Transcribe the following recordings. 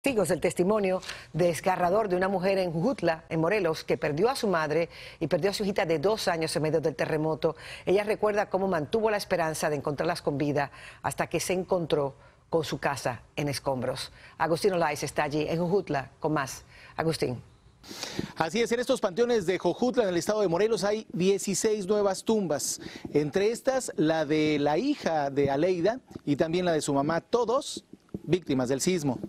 testigos del testimonio desgarrador de una mujer en Jujutla, en Morelos, que perdió a su madre y perdió a su hijita de 2 años en medio del terremoto. Ella recuerda cómo mantuvo la esperanza de encontrarlas con vida hasta que se encontró con su casa en escombros. Agustín Olaiz está allí en Jujutla con más. Agustín. Así es, en estos panteones de Jojutla, en el estado de Morelos, hay 16 nuevas tumbas. Entre estas, la de la hija de Aleida y también la de su mamá, todos víctimas del sismo.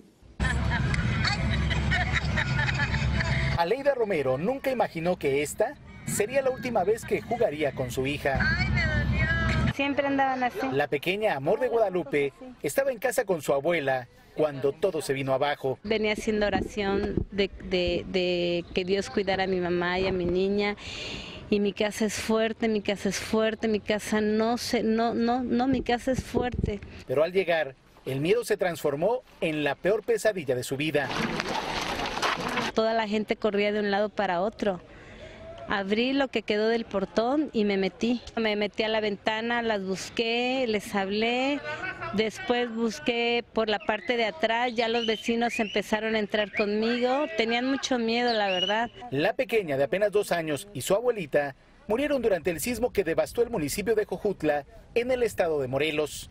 Aleida Romero nunca imaginó que esta sería la última vez que jugaría con su hija. Ay, me dolió. Siempre andaban así. La pequeña Amor de Guadalupe estaba en casa con su abuela cuando todo se vino abajo. Venía haciendo oración de que Dios cuidara a mi mamá y a mi niña. Y mi casa es fuerte, mi casa es fuerte, mi casa mi casa es fuerte. Pero al llegar, el miedo se transformó en la peor pesadilla de su vida. Toda la gente corría de un lado para otro. Abrí lo que quedó del portón y me metí. Me metí a la ventana, las busqué, les hablé. Después busqué por la parte de atrás, ya los vecinos empezaron a entrar conmigo. Tenían mucho miedo, la verdad. La pequeña de apenas 2 años y su abuelita murieron durante el sismo que devastó el municipio de Jojutla, en el estado de Morelos.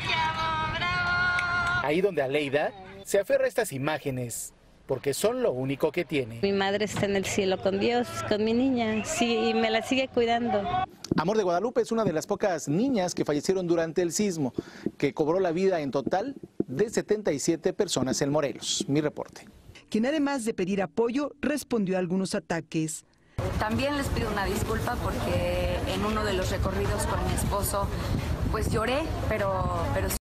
Ahí donde Aleida se aferra a estas imágenes, porque son lo único que tiene. Mi madre está en el cielo con Dios, con mi niña, sí, y me la sigue cuidando. Amor de Guadalupe es una de las pocas niñas que fallecieron durante el sismo, que cobró la vida en total de 77 personas en Morelos. Mi reporte. Quien además de pedir apoyo, respondió a algunos ataques. También les pido una disculpa porque en uno de los recorridos con mi esposo, pues lloré, pero